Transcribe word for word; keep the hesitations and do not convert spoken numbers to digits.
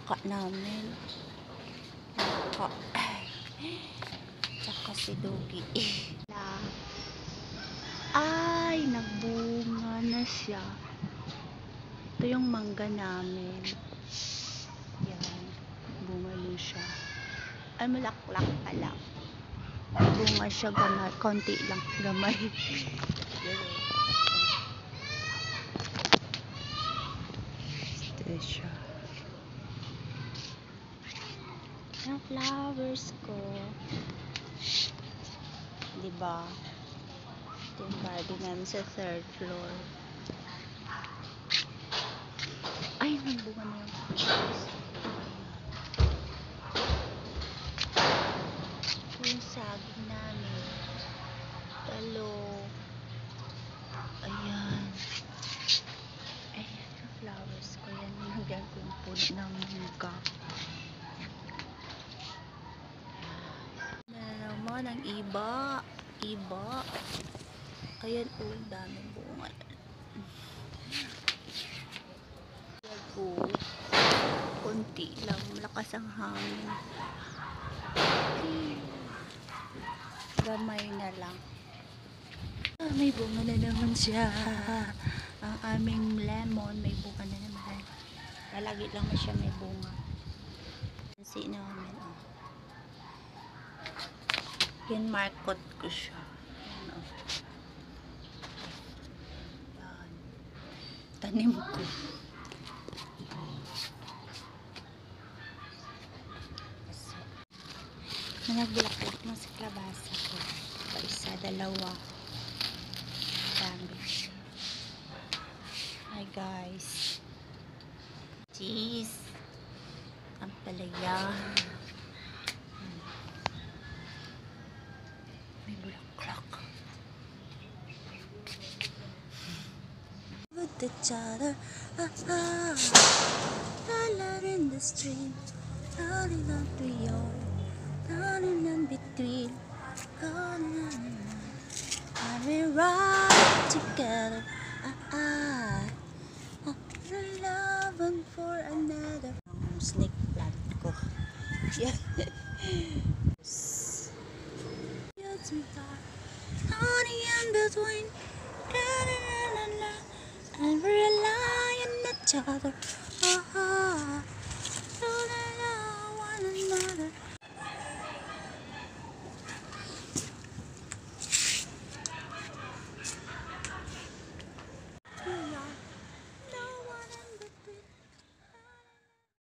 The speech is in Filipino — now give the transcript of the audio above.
baka namin. Baka. Tsaka si Dogi. Ay, nagbunga na siya. Ito yung mangga namin. Yan. Bunga nun siya. Ay, malaklak pa lang. Bunga siya gamay. Konti lang. Gamay. Ito siya. Yung flowers ko. Diba? Ito yung garden namin sa third floor. Ay, nagbunga na yung flowers. Ito yung saging namin. Talong. Ayan. Ayan yung flowers ko. Yan, nilagyan ko yung puno ng mangga. Na naman ang iba. Iba. Ayan, oh, daming bunga. Oh, konti lang. Malakas ang hangin. Gamay na lang. Ah, may bunga na naman siya. Ang aming lemon, may bunga na naman. Palagi lang na siya may bunga. Pansin namin, oh. Yan, markot ko siya. Yan, oh. Yan. Tanim ko. Nagbulaklak na sa klabasa ko. Pa isa, dalawa. Dami. Hi guys. Cheese. Ang palaya. May bulaklak. With each other. Ah, ah. Color in the street. Running on to you. Running in between. Running. And we ride together. Ah, ah. Ah, love one for another. Ang snake plant ko. Yeah. Honey in between. And we rely on each other.